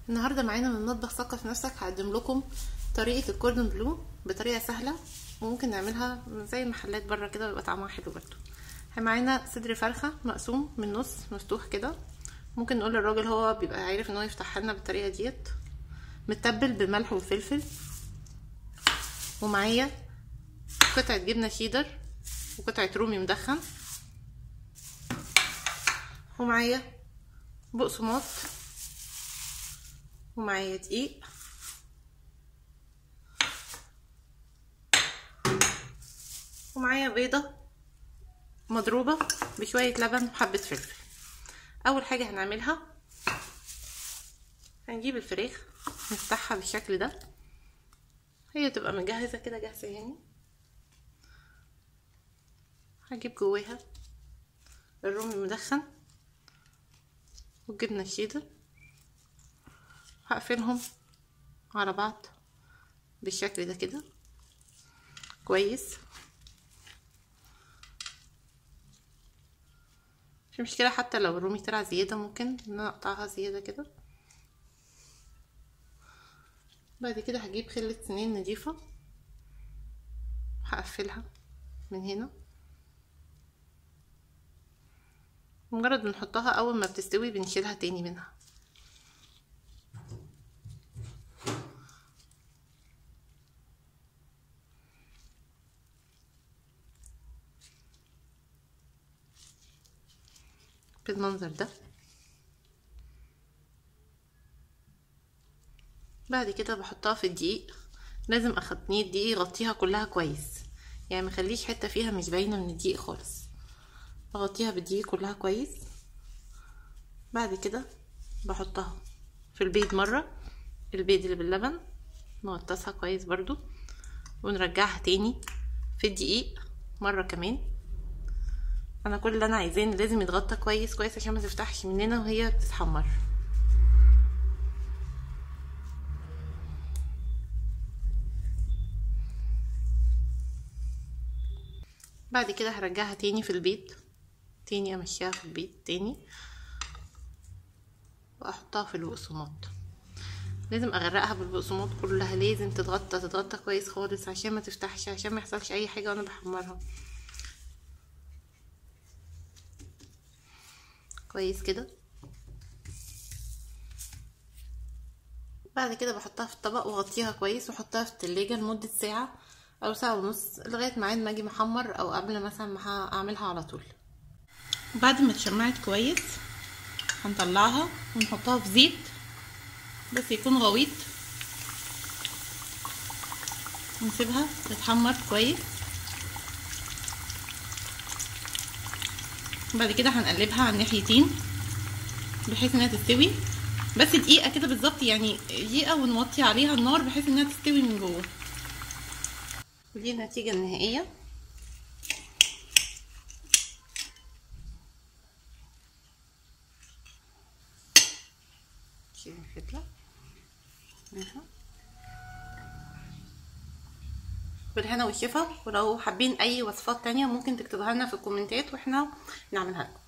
النهارده معانا من مطبخ ثقف نفسك هقدم لكم طريقه الكوردون بلو بطريقه سهله، وممكن نعملها زي المحلات بره كده ويبقى طعمها حلو برده. معانا صدر فرخه مقسوم من النص مفتوح كده، ممكن نقول للراجل هو بيبقى عارف ان هو يفتحها لنا بالطريقه ديت، متبل بملح وفلفل. ومعايا قطعه جبنه شيدر وقطعه رومي مدخن، ومعايا بقسماط، ومعايا دقيق، ومعايا بيضة مضروبة بشوية لبن وحبة فلفل. اول حاجة هنعملها هنجيب الفراخ نفتحها بالشكل ده، هي تبقى مجهزة كده جاهزة يعني. هجيب جواها الرومي المدخن والجبنة الشيدر، هقفلهم على بعض بالشكل ده كده كويس. مش مشكلة حتى لو الرومي طلع زيادة، ممكن نقطعها زيادة كده. بعد كده هجيب خلة سنين نضيفة هقفلها من هنا، مجرد بنحطها اول ما بتستوي بنشيلها تاني منها. بالمنظر ده. بعد كده بحطها في الدقيق، لازم اخدني الدقيق يغطيها كلها كويس، يعني مخليش حته فيها مش باينه من الدقيق خالص، اغطيها بالدقيق كلها كويس. بعد كده بحطها في البيض مره، البيض اللي باللبن نغطسها كويس برضو، ونرجعها تاني في الدقيق مره كمان. انا كل اللي انا عايزاه ان لازم يتغطى كويس كويس عشان ما تفتحش مننا وهي بتتحمر. بعد كده هرجعها تاني في البيض تاني، امشيها في البيض تاني واحطها في البقسماط. لازم اغرقها بالبقسماط كلها، لازم تتغطى كويس خالص عشان ما تفتحش، عشان ما يحصلش اي حاجه وانا بحمرها كويس كده. بعد كده بحطها في الطبق واغطيها كويس واحطها في التلاجة لمده ساعه او ساعه ونص، لغايه ميعاد ما اجي محمر او قبل مثلا ما اعملها على طول. بعد ما اتشمعت كويس هنطلعها ونحطها في زيت بس يكون غويط، ونسيبها تتحمر كويس. بعد كده هنقلبها على الناحيتين بحيث انها تستوي، بس دقيقه كده بالظبط، يعني دقيقه ونوطي عليها النار بحيث انها تستوي من جوه. ودي النتيجه النهائيه. شيل الفتله بالهنا والشفا، ولو حابين اي وصفات تانية ممكن تكتبوها لنا في الكومنتات واحنا نعملها لكم.